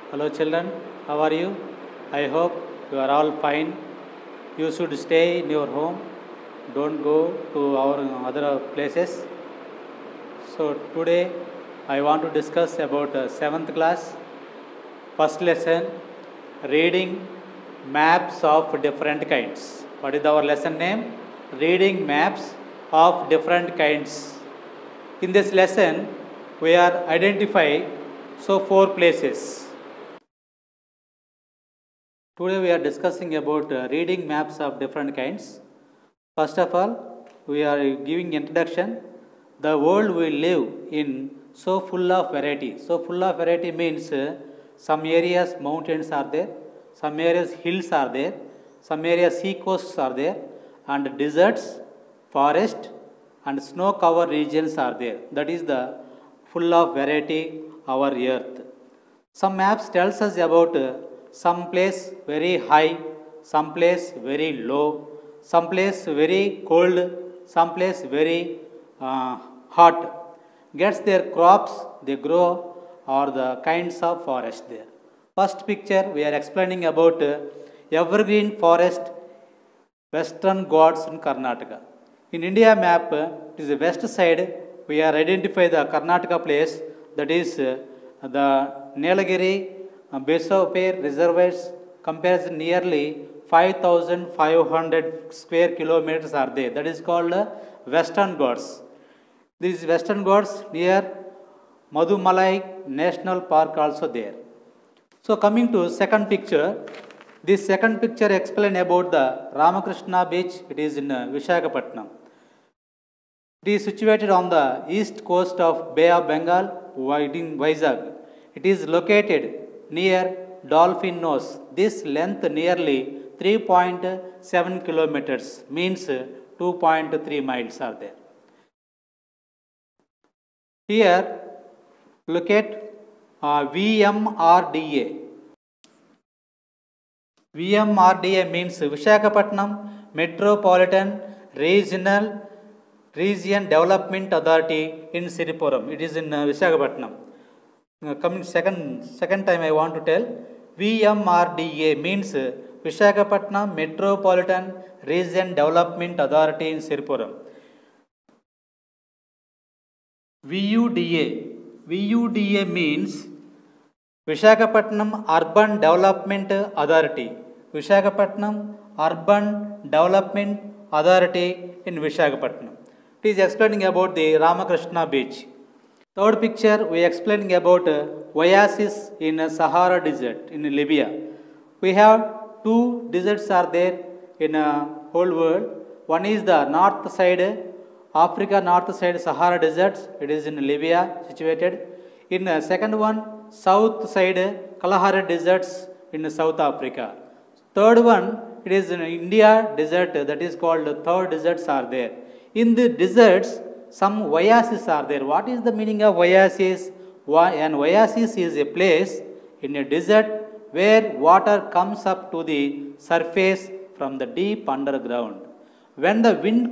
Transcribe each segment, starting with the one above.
Hello children, how are you? I hope you are all fine. You should stay in your home. Don't go to our other places. So today I want to discuss about 7th class. First lesson, reading maps of different kinds. What is our lesson name? Reading maps of different kinds. In this lesson, we are identifying 4 places. Today we are discussing about reading maps of different kinds. First of all, we are giving introduction. The world we live in so full of variety. So full of variety means some areas mountains are there, some areas hills are there, some areas sea coasts are there, and deserts, forest, and snow covered regions are there. That is the full of variety our earth. Some maps tells us about some place very high, some place very low, some place very cold, some place very hot. Gets their crops they grow or the kinds of forest there. First picture we are explaining about evergreen forest, Western Ghats in Karnataka. In India map, it is the west side. We are identify the Karnataka place, that is the Nilagiri Besoper reservoirs compares nearly 5,500 square kilometers are there. That is called Western Ghats. This Western Ghats near Madhumalai National Park also there. So coming to second picture, this second picture explain about the Ramakrishna beach. It is in Visakhapatnam. It is situated on the east coast of Bay of Bengal, in Vizag. It is located near Dolphin Nose. This length nearly 3.7 kilometers, means 2.3 miles are there. Here look at VMRDA. VMRDA means Visakhapatnam Metropolitan Region Development Authority in Siripuram. It is in Visakhapatnam. Coming second time I want to tell, VMRDA means Visakhapatnam Metropolitan Region Development Authority in Siripuram. VUDA means Visakhapatnam Urban Development Authority. Visakhapatnam Urban Development Authority in Visakhapatnam. It is explaining about the Ramakrishna beach. Third picture we are explaining about oasis in Sahara Desert in Libya. We have two deserts are there in whole world. One is the north side, Africa north side Sahara Desert. It is in Libya situated. In second one, south side Kalahari Deserts in South Africa. Third one, it is in India desert, that is called third deserts are there. In the deserts, some oases are there. What is the meaning of oasis? An oasis is a place in a desert where water comes up to the surface from the deep underground. When the wind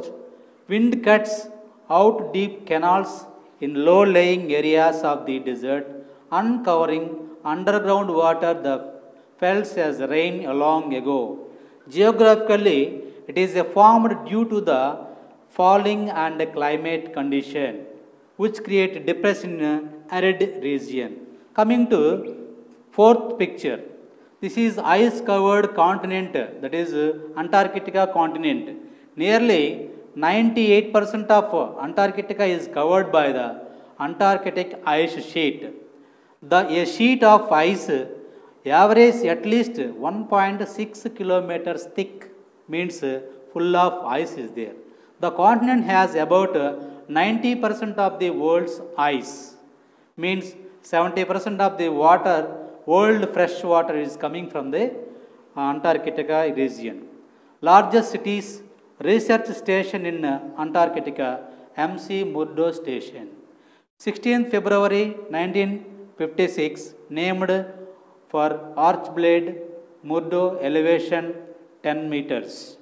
cuts out deep canals in low-lying areas of the desert, uncovering underground water that fell as rain long ago. Geographically, it is formed due to the falling and climate condition which create depression in arid region. Coming to fourth picture, this is ice covered continent, that is Antarctica continent. Nearly 98% of Antarctica is covered by the Antarctic ice sheet. A sheet of ice average at least 1.6 kilometers thick, means full of ice is there. The continent has about 90% of the world's ice, means 70% of the world fresh water is coming from the Antarctica region. Largest cities, research station in Antarctica, MC Murdo Station. 16th February 1956, named for Archibald Murdo, elevation 10 meters.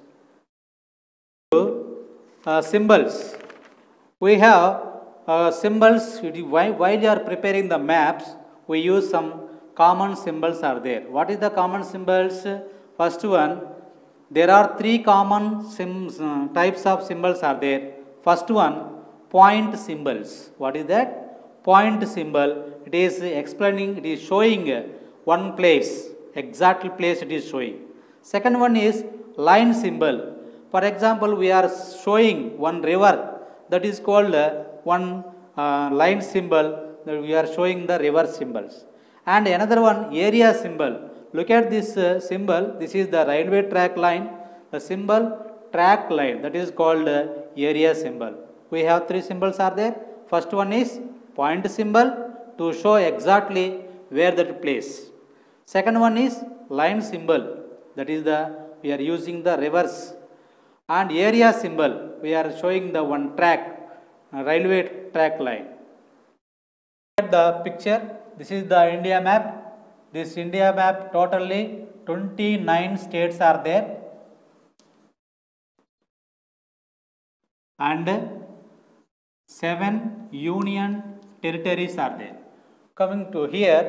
Symbols. We have symbols. While you are preparing the maps, we use some common symbols are there. What is the common symbols? First one, there are three common types of symbols are there. First one, point symbols. What is that? Point symbol. It is explaining, it is showing one place, exact place it is showing. Second one is line symbol. For example, we are showing one river, that is called one line symbol, that we are showing the river symbols. And another one, area symbol. Look at this symbol, this is the railway track line, the symbol track line, that is called area symbol. We have three symbols are there. First one is point symbol to show exactly where that place. Second one is line symbol, that is we are using the rivers. And area symbol, we are showing the one track, railway track line. Look at the picture, this is the India map. This India map, totally 29 states are there and 7 union territories are there. Coming to here,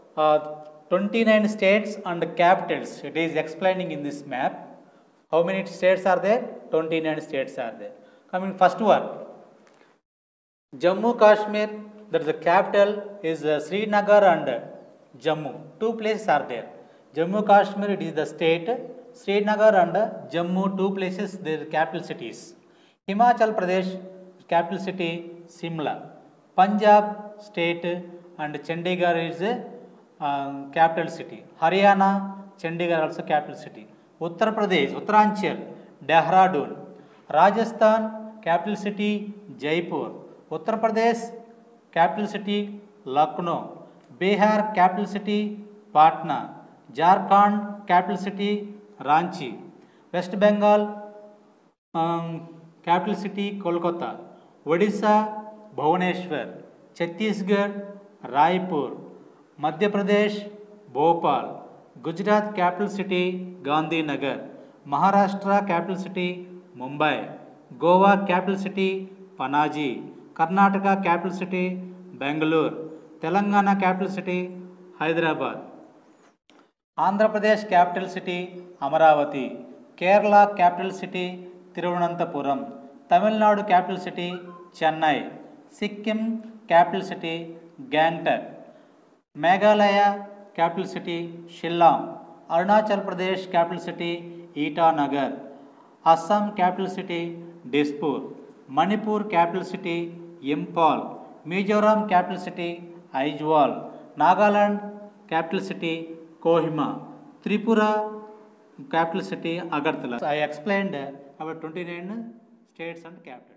29 states and capitals, it is explaining in this map. How many states are there? 29 states are there. Coming first one, Jammu Kashmir, that is the capital is Srinagar and Jammu. Two places are there. Jammu Kashmir, it is the state. Srinagar and Jammu, two places, their capital cities. Himachal Pradesh, capital city Simla. Punjab state and Chandigarh is capital city. Haryana, Chandigarh also capital city. Uttar Pradesh, Uttaranchal, Dehradun. Rajasthan, capital city Jaipur. Uttar Pradesh, capital city Lucknow. Bihar, capital city Patna. Jharkhand, capital city Ranchi. West Bengal, capital city Kolkata. Odisha, Bhubaneswar. Chhattisgarh, Raipur. Madhya Pradesh, Bhopal. Gujarat, capital city Gandhinagar. Maharashtra, capital city Mumbai. Goa, capital city Panaji. Karnataka, capital city Bangalore. Telangana, capital city Hyderabad. Andhra Pradesh, capital city Amaravati. Kerala, capital city Thiruvananthapuram. Tamil Nadu, capital city Chennai. Sikkim, capital city Gangtok. Meghalaya, capital city Shillong. Arunachal Pradesh, capital city Itanagar. Assam, capital city Dispur. Manipur, capital city Impal. Mizoram, capital city Aizawl. Nagaland, capital city Kohima. Tripura, capital city Agartala. I explained about 29 states and capitals.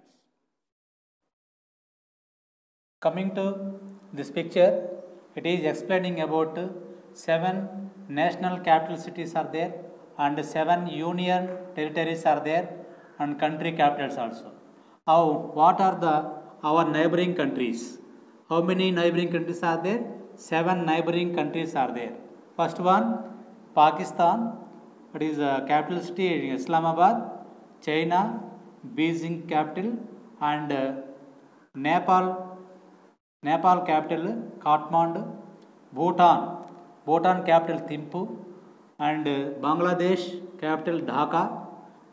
Coming to this picture, it is explaining about 7 national capital cities are there and 7 union territories are there and country capitals also. How, what are our neighboring countries? How many neighboring countries are there? 7 neighboring countries are there. First one, Pakistan, it is capital city Islamabad. China, Beijing capital, and Nepal capital Kathmandu. Bhutan capital Thimphu, and Bangladesh capital Dhaka.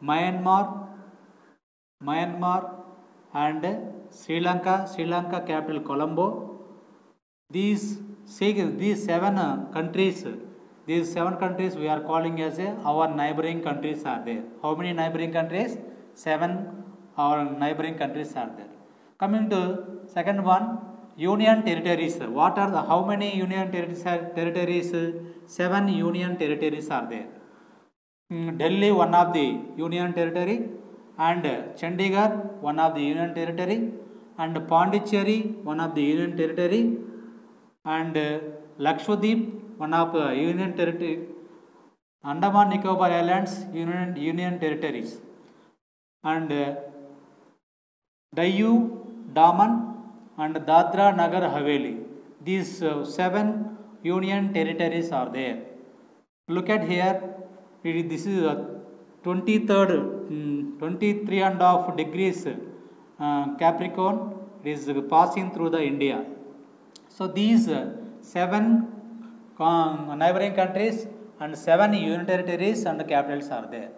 Myanmar and Sri Lanka capital Colombo. These 7 countries, we are calling as our neighboring countries are there. How many neighboring countries? 7 our neighboring countries are there. Coming to second one, union territories. What are how many union territories? 7 union territories are there. Delhi, one of the union territory, and Chandigarh, one of the union territory, and Pondicherry, one of the union territory, and Lakshadweep, one of the union territory, Andaman Nicobar Islands, union territories, and Dayu, Daman, and Dadra Nagar Haveli. These 7 union territories are there. Look at here, this is 23.5 degrees Capricorn, it is passing through the India. So these 7 neighboring countries and 7 union territories and capitals are there.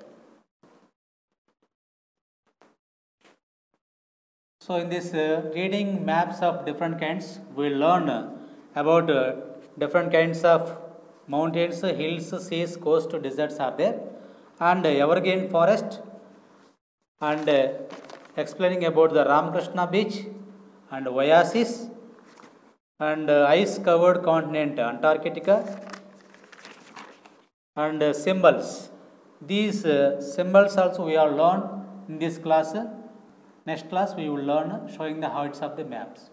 So in this reading maps of different kinds, we learn about different kinds of mountains, hills, seas, coast, deserts are there, and evergreen forest, and explaining about the Ramakrishna beach and oasis, and ice covered continent Antarctica, and symbols. These symbols also we have learned in this class. Next class we will learn showing the heights of the maps.